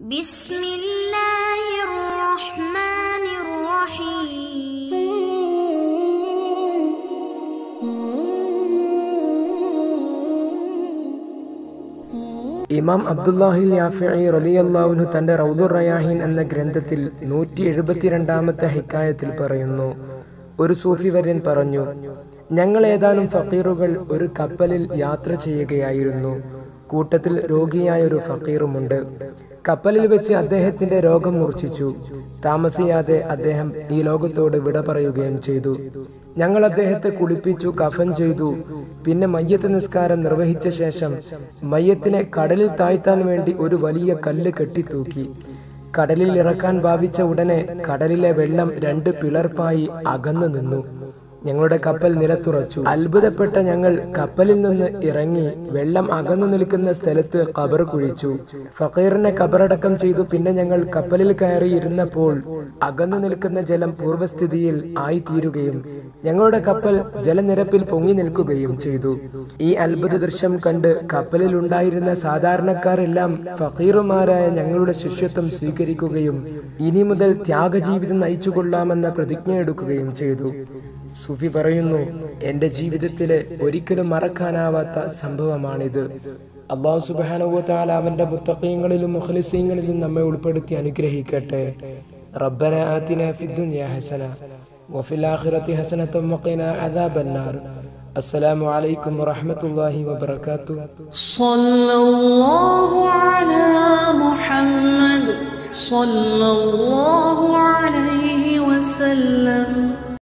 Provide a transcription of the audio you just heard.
بسم الله الرحمن الرحيم ഇമാം അബ്ദുല്ലാഹിൽ യാഫിഈ റളിയല്ലാഹു അൻഹു തന്റെ റൗദുർ റയാഹീൻ എന്ന ഗ്രന്ഥത്തിൽ 172ാമത്തെ ഹിക്കായത്തിൽ പറയുന്നു, ഒരു സൂഫി വര്യൻ പറഞ്ഞു, ഞങ്ങൾ ഏതാനും ഫക്കീറുകൾ ഒരു കപ്പലിൽ യാത്ര ചെയ്യുകയായിരുന്നു. കൂട്ടത്തിൽ രോഗിയായ ഒരു ഫക്കീറുമുണ്ട്. കപ്പലിൽ വെച്ച് അദ്ദേഹത്തിന്റെ രോഗം മൂർച്ഛിച്ചു. താമസിയാതെ അദ്ദേഹം ഈ ലോകത്തോട് വിട പറയുകയും ചെയ്തു. ഞങ്ങൾ അദ്ദേഹത്തെ കുളിപ്പിച്ചു, കഫൻ ചെയ്തു. പിന്നെ മയ്യത്ത് നിസ്കാരം നിർവഹിച്ച ശേഷം മയ്യത്തിനെ കടലിൽ താഴ്ത്താൻ വേണ്ടി ഒരു വലിയ കല്ല് കെട്ടിത്തൂക്കി. കടലിൽ ഇറക്കാൻ ഭാവിച്ച ഉടനെ കടലിലെ വെള്ളം 2 പിളർപ്പായി അകന്നു നിന്നു. ഞങ്ങളുടെ കപ്പൽ നിലത്തുറച്ചു. അത്ഭുതപ്പെട്ട ഞങ്ങൾ കപ്പലിൽ നിന്ന് ഇറങ്ങി വെള്ളം അകന്നു നിൽക്കുന്ന സ്ഥലത്ത് ഖബർ കുഴിച്ചു. ഫക്കീറിനെ ഖബറടക്കം ചെയ്തു. പിന്നെ ഞങ്ങൾ കപ്പലിൽ കയറി ഇരുന്നപ്പോൾ അകന്നു നിൽക്കുന്ന ജലം പൂർവ്വസ്ഥിതിയിൽ ആയിത്തീരുകയും ഞങ്ങളുടെ കപ്പൽ ജലനിരപ്പിൽ പൊങ്ങി നിൽക്കുകയും ചെയ്തു. ഈ അത്ഭുത ദൃശ്യം കണ്ട് കപ്പലിൽ ഉണ്ടായിരുന്ന സാധാരണക്കാരെല്ലാം ഫക്കീറുമാരായ ഞങ്ങളുടെ ശിഷ്യത്വം സ്വീകരിക്കുകയും ഇനി മുതൽ ത്യാഗജീവിതം നയിച്ചുകൊള്ളാമെന്ന പ്രതിജ്ഞ എടുക്കുകയും ചെയ്തു. സൂഫി പറയുന്നു, എന്റെ ജീവിതത്തിലെ ഒരിക്കലും മറക്കാനാവാത്ത സംഭവമാണിത്. അല്ലാഹു സുബ്ഹാനഹു വ തആല അവന്റെ മുത്തഖീങ്ങളിലും മുഖ്ലിസീങ്ങളിലും നമ്മെ ഉൾപ്പെടുത്തി അനുഗ്രഹിക്കട്ടെ. റബ്ബന ആതിനാ ഫിദ്ദുനിയ ഹസന വഫിൽ ആഖിറതി ഹസനത വഖിനാ അദാബന്നാർ. അസ്സലാമു അലൈക്കും വറഹ്മത്തുള്ളാഹി വബറകാതുഹു. സ്വല്ലല്ലാഹു അലാ മുഹമ്മദ് സ്വല്ലല്ലാഹു അലൈഹി വസല്ലം.